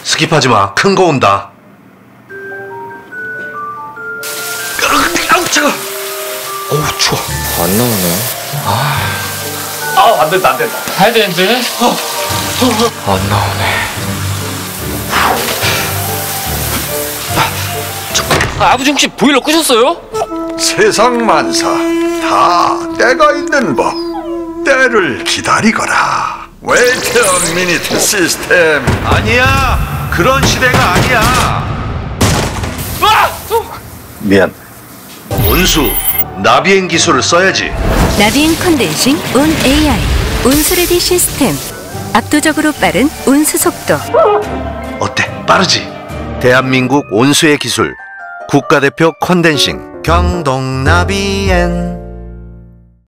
스킵하지 마. 큰 거 온다. 아우 차가. 어우 추워. 안 나오네. 안 된다. 해야 되는데. 안 나오네. 아버지 혹시 보일러 끄셨어요? 세상 만사 다 때가 있는 법. 때를 기다리거라. Wait a minute 시스템. 아니야. 그런 시대가 아니야. 미안. 온수, 나비행 기술을 써야지. 나비행 컨덴싱 온 AI 온수레디 시스템. 압도적으로 빠른 온수 속도. 어때? 빠르지? 대한민국 온수의 기술. 국가대표 컨덴싱 경동 나비엔.